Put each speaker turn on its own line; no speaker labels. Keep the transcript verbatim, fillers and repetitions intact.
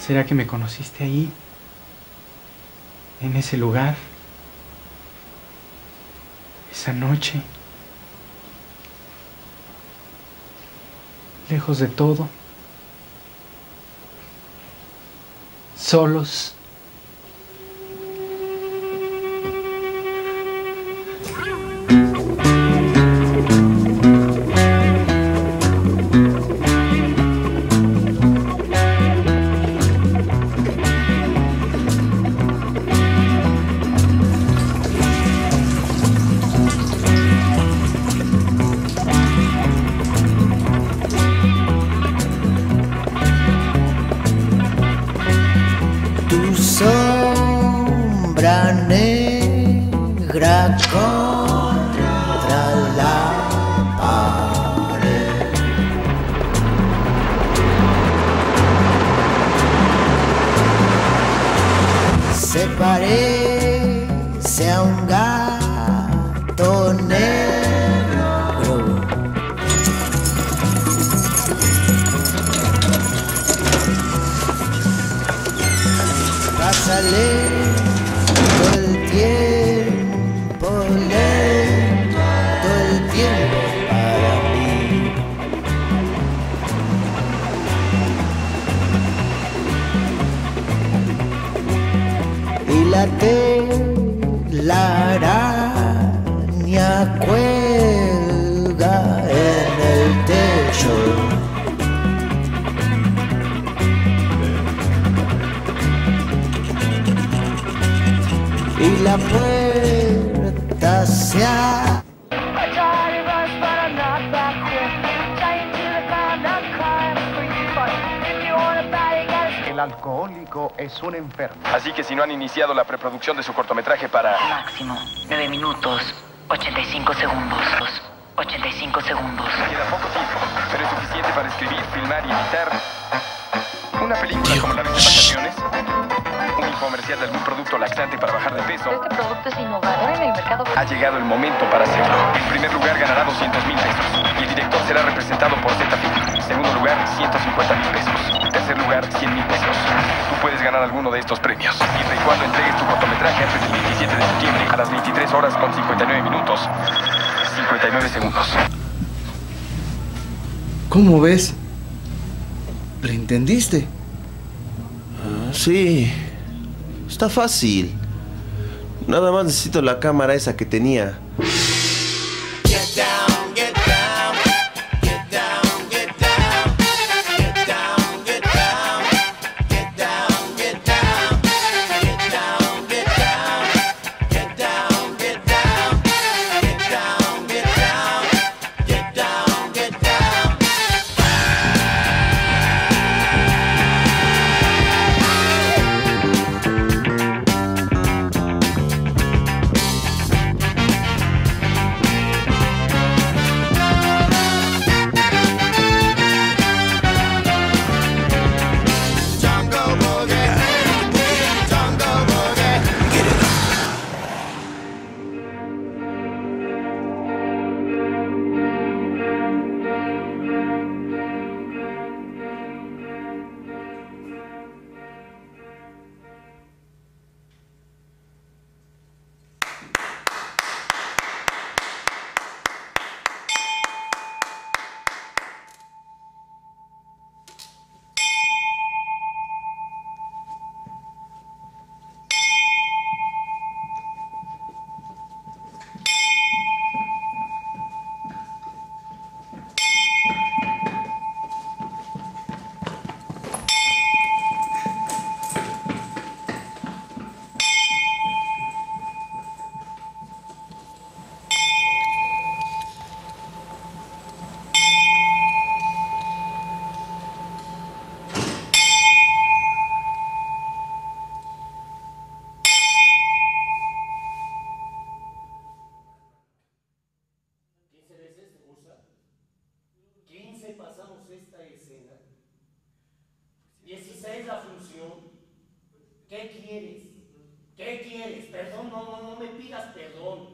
¿Será que me conociste ahí? En ese lugar. Esa noche. Lejos de todo. Solos.
Sombra negra contra la pared. Se parece a un gato negro. Pásale todo el tiempo lento, todo el tiempo para mí. Y la telaraña cuelga en el techo. Y la puerta se abre.
El alcohólico es un enfermo. Así que si no han iniciado la preproducción de su cortometraje para...
Máximo, nueve minutos, ochenta y cinco segundos. ochenta y cinco segundos.
Queda poco tiempo, pero es suficiente para escribir, filmar y editar una película como la de vacaciones. Un infomercial de algún producto laxante para bajar de peso.
Este producto es innovador en el mercado.
Ha llegado el momento para hacerlo. En primer lugar ganará doscientos mil pesos. Y el director será representado por Z-Film. En segundo lugar, ciento cincuenta mil pesos. En tercer lugar, cien mil pesos. Tú puedes ganar alguno de estos premios, siempre y cuando entregues tu cortometraje antes del veintisiete de septiembre a las veintitrés horas con cincuenta y nueve minutos, cincuenta y nueve segundos.
¿Cómo ves? ¿Le entendiste?
Ah, sí. Está fácil. Nada más necesito la cámara esa que tenía.
quince pasamos esta escena. dieciséis la función. ¿Qué quieres? ¿Qué quieres? Perdón, no, no, no me pidas perdón.